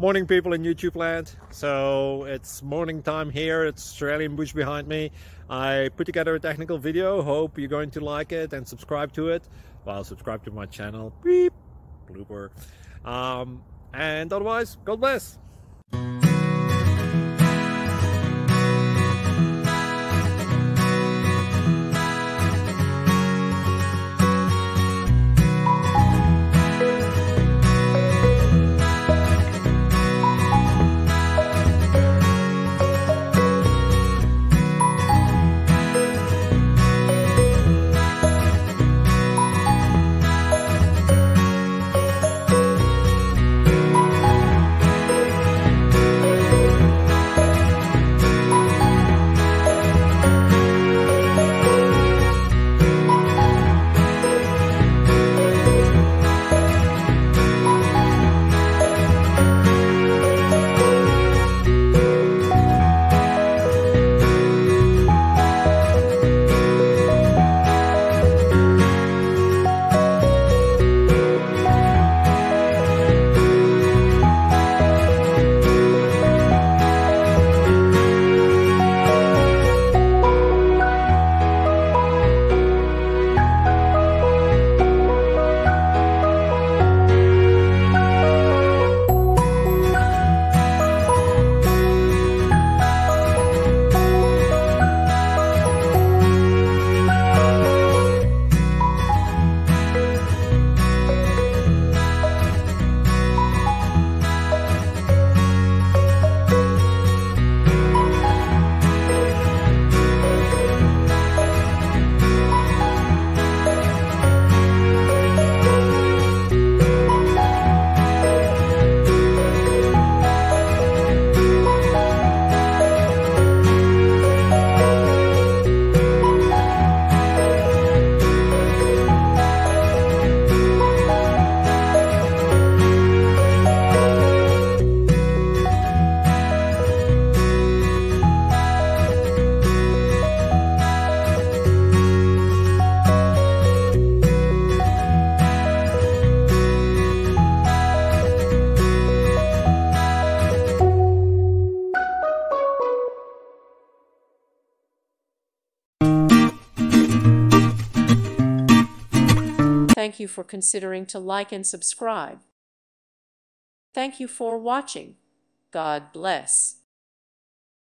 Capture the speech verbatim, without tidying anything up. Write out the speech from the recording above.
Morning, people in YouTube land. So it's morning time here. It's Australian bush behind me. I put together a technical video. Hope you're going to like it and subscribe to it. Well, subscribe to my channel. Beep. Blooper. Um, and otherwise, God bless. Thank you for considering to like and subscribe. Thank you for watching. God bless.